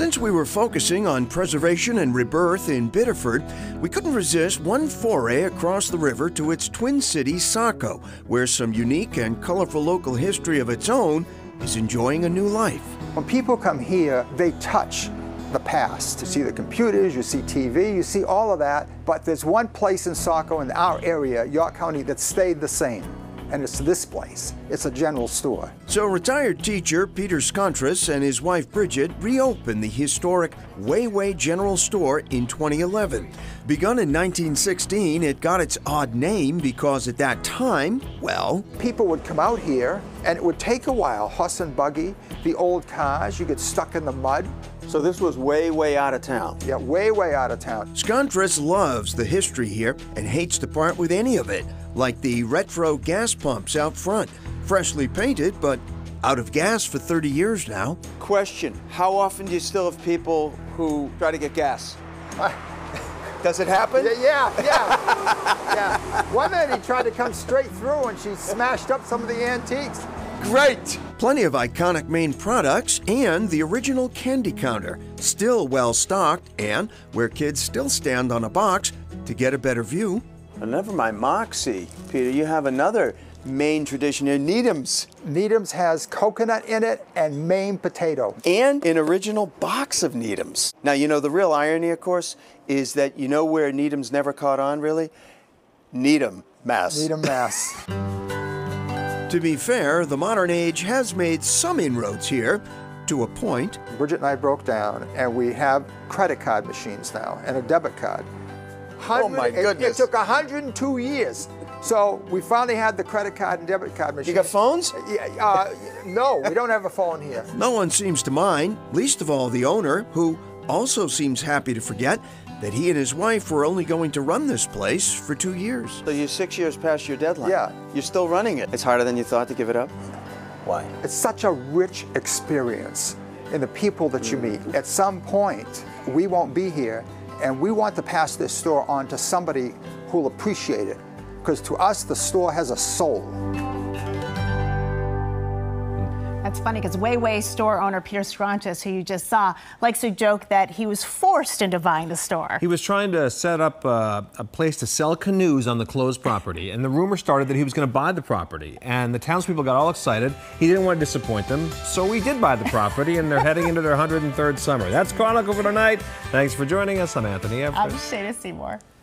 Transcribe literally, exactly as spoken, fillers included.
Since we were focusing on preservation and rebirth in Biddeford, we couldn't resist one foray across the river to its twin city, Saco, where some unique and colorful local history of its own is enjoying a new life. When people come here, they touch the past. You see the computers, you see T V, you see all of that, but there's one place in Saco, in our area, York County, that stayed the same. And it's this place. It's a general store. So retired teacher Peter Skontras and his wife Bridget reopened the historic Way Way General Store in twenty eleven. Begun in nineteen sixteen, it got its odd name because at that time, well, people would come out here and it would take a while. Horse and buggy, the old cars, you get stuck in the mud. So this was way, way out of town. Yeah, way, way out of town. Skontras loves the history here and hates to part with any of it, like the retro gas pumps out front. Freshly painted, but out of gas for thirty years now. Question, how often do you still have people who try to get gas? Does it happen? Yeah, yeah, yeah. yeah. One lady tried to come straight through and she smashed up some of the antiques. Great! Plenty of iconic Maine products and the original candy counter, still well stocked and where kids still stand on a box to get a better view. Well, never mind Moxie. Peter, you have another Maine tradition here, Needham's. Needham's has coconut in it and Maine potato. And an original box of Needham's. Now, you know, the real irony, of course, is that you know where Needham's never caught on, really? Needham, Mass. Needham, Mass. To be fair, the modern age has made some inroads here, to a point. Bridget and I broke down, and we have credit card machines now and a debit card. Oh my goodness. It, it took one hundred two years. So we finally had the credit card and debit card machine. You got phones? Yeah, uh, no, we don't have a phone here. No one seems to mind, least of all the owner, who also seems happy to forget that he and his wife were only going to run this place for two years. So you're six years past your deadline. Yeah. You're still running it. It's harder than you thought to give it up? Why? It's such a rich experience in the people that you meet. At some point, we won't be here, and we want to pass this store on to somebody who'll appreciate it. Because to us, the store has a soul. That's funny because Way Way store owner Peter Skontras, who you just saw, likes to joke that he was forced into buying the store. He was trying to set up a, a place to sell canoes on the closed property, and the rumor started that he was going to buy the property. And the townspeople got all excited. He didn't want to disappoint them, so he did buy the property, and they're heading into their one hundred third summer. That's Chronicle for tonight. Thanks for joining us. I'm Anthony Everett. I'm Shayna Seymour.